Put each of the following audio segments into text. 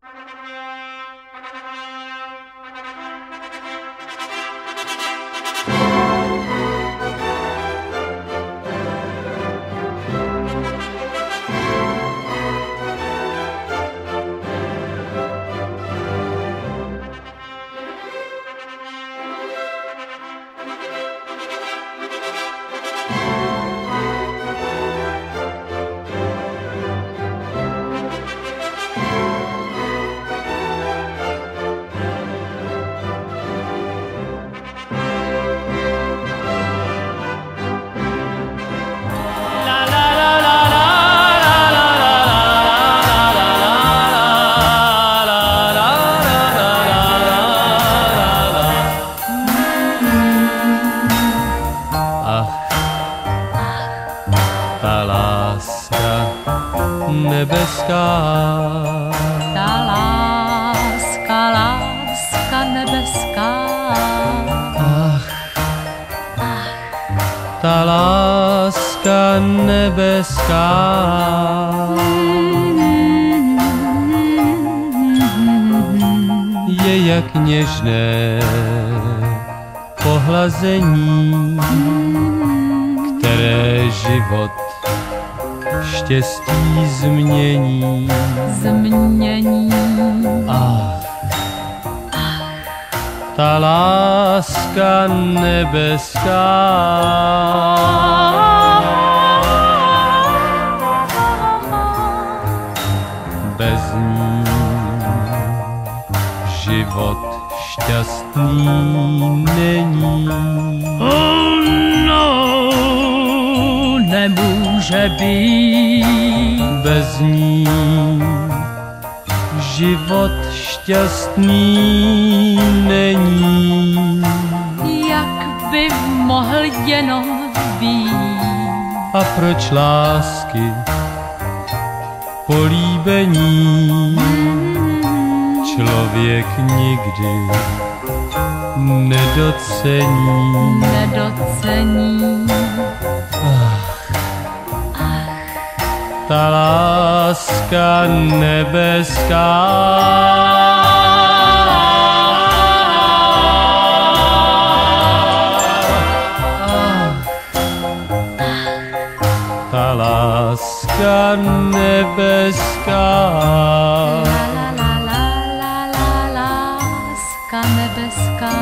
Ta láska nebeská, ta láska nebeská. Ta láska nebeská je jak něžné pohlazení, které život štěstí změní. Ta láska nebeská bez ní život šťastný není. Oh no, nemůže být bez ní život šťastný není. Jak by mohl jenom být? A proč lásky políbení člověk nikdy nedocení? Ta láska nebeská ta láska nebeská láska nebeská.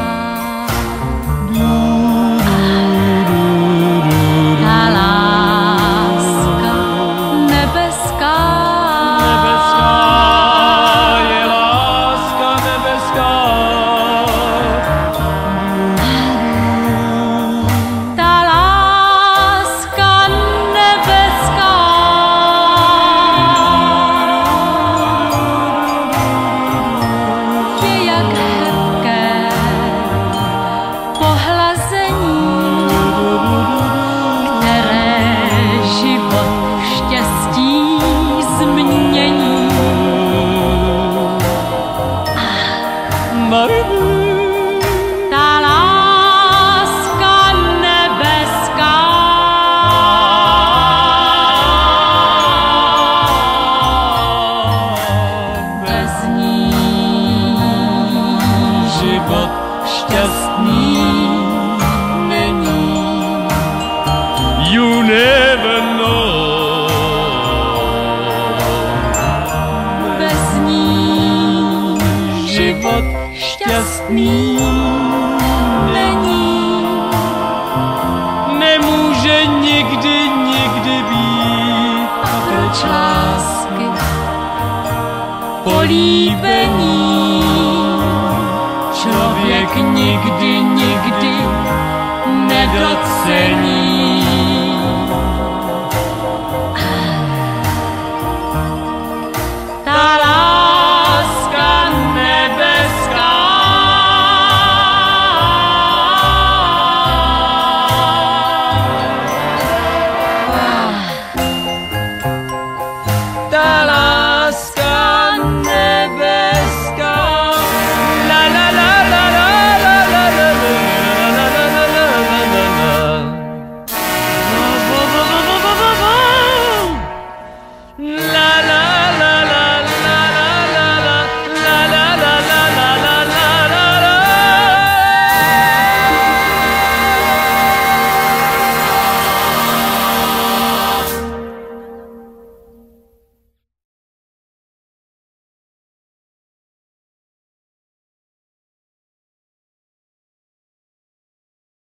Ta láska nebeská bez ní život šťastný není. You never know. bez ní život šťastný není. Nemůže nikdy být. A proč lásky políbení člověk nikdy nedocení?